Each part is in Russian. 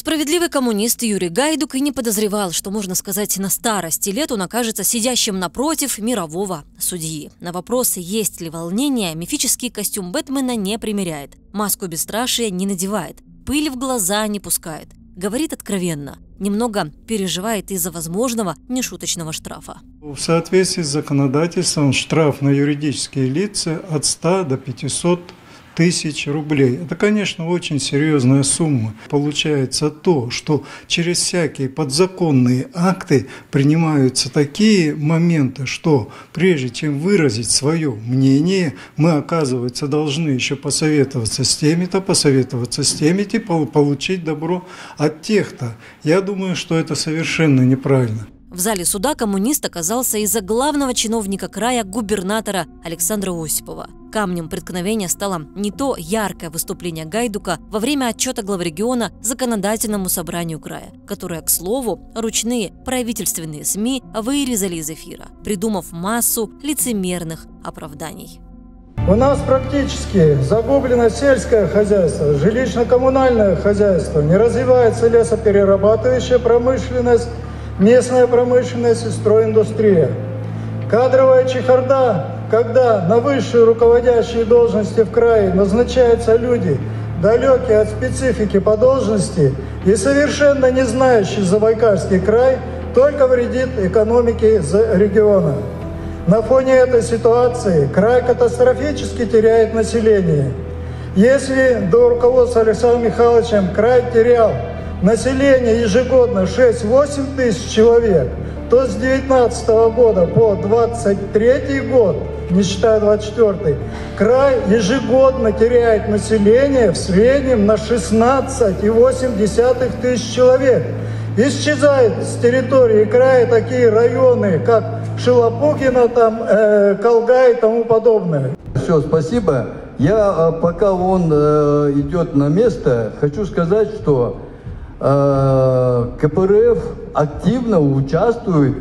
Справедливый коммунист Юрий Гайдук и не подозревал, что, можно сказать, на старости лет он окажется сидящим напротив мирового судьи. На вопрос, есть ли волнение, мифический костюм Бэтмена не примеряет, маску бесстрашия не надевает, пыль в глаза не пускает. Говорит откровенно, немного переживает из-за возможного нешуточного штрафа. В соответствии с законодательством штраф на юридические лица от 100 до 500 тысяч рублей. Это, конечно, очень серьезная сумма. Получается то, что через всякие подзаконные акты принимаются такие моменты, что прежде чем выразить свое мнение, мы, оказывается, должны еще посоветоваться с теми-то, получить добро от тех-то. Я думаю, что это совершенно неправильно. В зале суда коммунист оказался из-за главного чиновника края, губернатора Александра Осипова. Камнем преткновения стало не то яркое выступление Гайдука во время отчета главы региона законодательному собранию края, которое, к слову, ручные правительственные СМИ вырезали из эфира, придумав массу лицемерных оправданий. У нас практически загублено сельское хозяйство, жилищно-коммунальное хозяйство, не развивается лесоперерабатывающая промышленность, местная промышленность и стройиндустрия. Кадровая чехарда, когда на высшие руководящие должности в крае назначаются люди, далекие от специфики по должности и совершенно не знающие Забайкальский край, только вредит экономике региона. На фоне этой ситуации край катастрофически теряет население. Если до руководства Александром Михайловичем край терял население ежегодно 6-8 тысяч человек, то с 2019 года по 2023 год, не считая 2024, край ежегодно теряет население в среднем на 16,8 тысяч человек. Исчезают с территории края такие районы, как Шилопугино, Колгай и тому подобное. Все, спасибо. Я, пока он идет на место, хочу сказать, что КПРФ активно участвует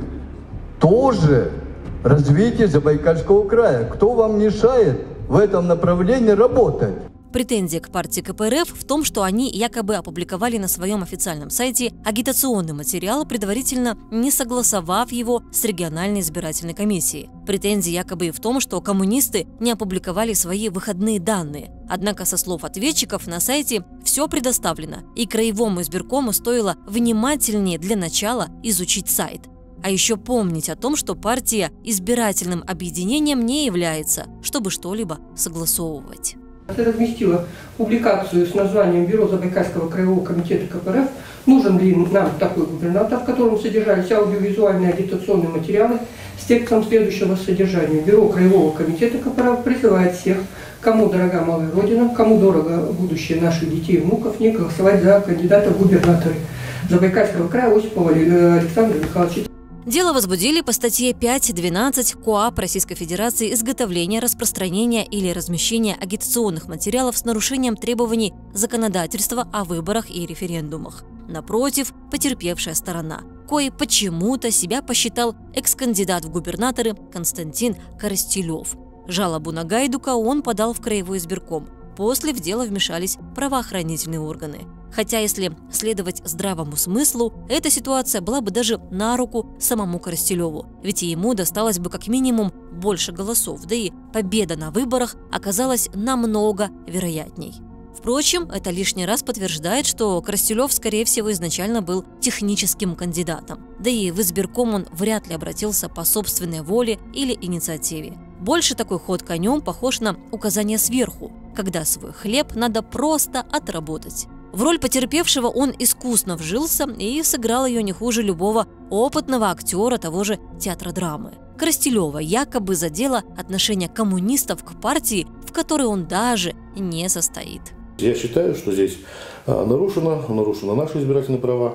тоже в развитии Забайкальского края. Кто вам мешает в этом направлении работать? Претензия к партии КПРФ в том, что они якобы опубликовали на своем официальном сайте агитационный материал, предварительно не согласовав его с региональной избирательной комиссией. Претензия якобы в том, что коммунисты не опубликовали свои выходные данные. Однако, со слов ответчиков, на сайте все предоставлено, и краевому избиркому стоило внимательнее для начала изучить сайт. А еще помнить о том, что партия избирательным объединением не является, чтобы что-либо согласовывать. Я разместила публикацию с названием «Бюро Забайкальского краевого комитета КПРФ. Нужен ли нам такой губернатор?», в котором содержались аудиовизуальные агитационные материалы с текстом следующего содержания. Бюро Краевого комитета КПРФ призывает всех, кому дорога малая родина, кому дорого будущее наших детей и внуков, не голосовать за кандидата в губернаторы Забайкальского края Осипова Александра Михайловича. Дело возбудили по статье 5.12 КоАП Российской Федерации «Изготовление, распространение или размещение агитационных материалов с нарушением требований законодательства о выборах и референдумах». Напротив, потерпевшая сторона, кое почему-то себя посчитал экс-кандидат в губернаторы Константин Коростелев. Жалобу на Гайдука он подал в краевой избирком. После в дело вмешались правоохранительные органы. Хотя, если следовать здравому смыслу, эта ситуация была бы даже на руку самому Коростелеву, ведь и ему досталось бы как минимум больше голосов, да и победа на выборах оказалась намного вероятней. Впрочем, это лишний раз подтверждает, что Коростелев, скорее всего, изначально был техническим кандидатом, да и в избирком он вряд ли обратился по собственной воле или инициативе. Больше такой ход конем похож на указание сверху, когда свой хлеб надо просто отработать. В роль потерпевшего он искусно вжился и сыграл ее не хуже любого опытного актера того же театра драмы. Коростелева якобы задело отношение коммунистов к партии, в которой он даже не состоит. Я считаю, что здесь нарушено наши избирательные права,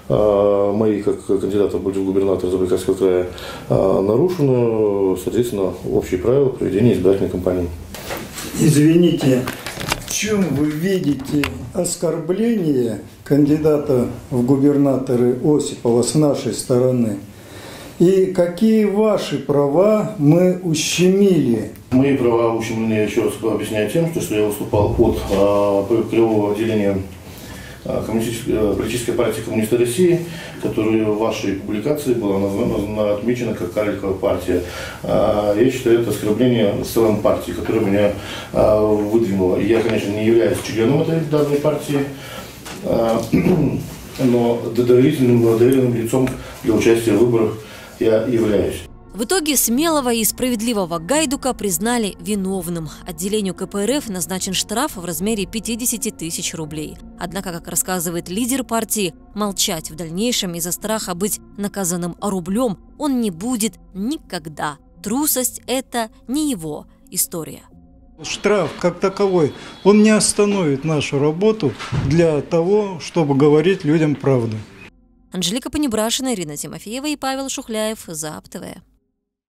мои как кандидата в губернатора Забайкальского края, нарушено, соответственно, общие правила проведения избирательной кампании. Извините, в чем вы видите оскорбление кандидата в губернаторы Осипова с нашей стороны? И какие ваши права мы ущемили? Мои права ущемлены, я еще раз объясняю тем, что я выступал от краевого отделения политической партии «Коммунисты России», которая в вашей публикации была отмечена как карликовая партия. Я считаю, это оскорбление в целом партии, которая меня выдвинула. Я, конечно, не являюсь членом этой данной партии, но доверенным лицом для участия в выборах я являюсь. В итоге смелого и справедливого Гайдука признали виновным. Отделению КПРФ назначен штраф в размере 50 тысяч рублей. Однако, как рассказывает лидер партии, молчать в дальнейшем из-за страха быть наказанным рублем он не будет никогда. Трусость – это не его история. Штраф как таковой, он не остановит нашу работу для того, чтобы говорить людям правду. Анжелика Понебрашина, Ирина Тимофеева и Павел Шухляев, ЗАП ТВ.